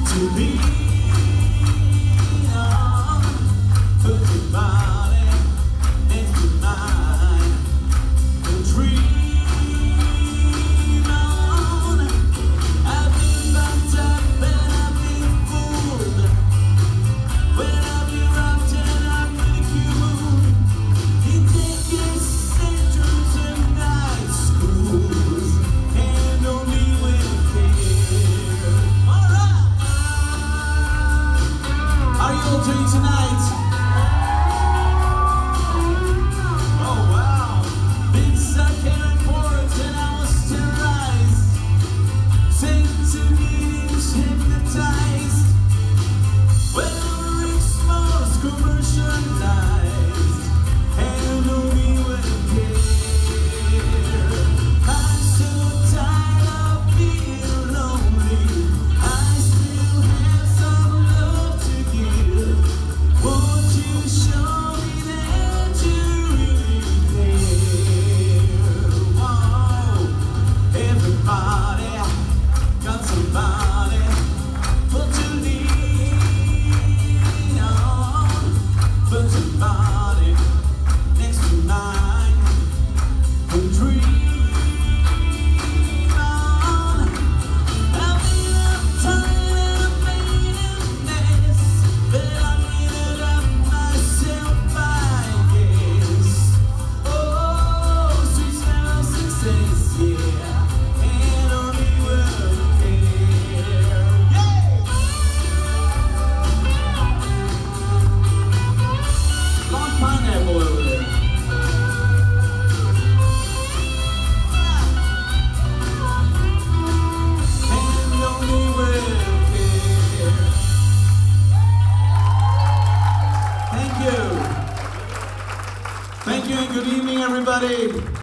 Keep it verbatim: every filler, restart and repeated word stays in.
to be on. Put your body next to mine and dream on. I've been bumped up and I've been fooled. When I've been rocked and I'm ridiculed. You take your centuries and night schools and only when you care. Alright! Are you all doing tonight? Oh wow! Been stuck in airports and I was terrorized. Sent to meetings, hypnotized. Well, Rick's most commercialized and only when you care. I'm so tired of being lonely. I still have some love to give. Won't you show me that you really care? Whoa, everybody got somebody put to lean on. Put your body next to mine and dream on. I've been uptight and I've made a mess, but I cleaned it up myself, I guess. Oh, sweet smell of success, yeah, and only when you care. Yeah! Long pineapple over there. And only when you care. Thank you. Thank you and good evening, everybody.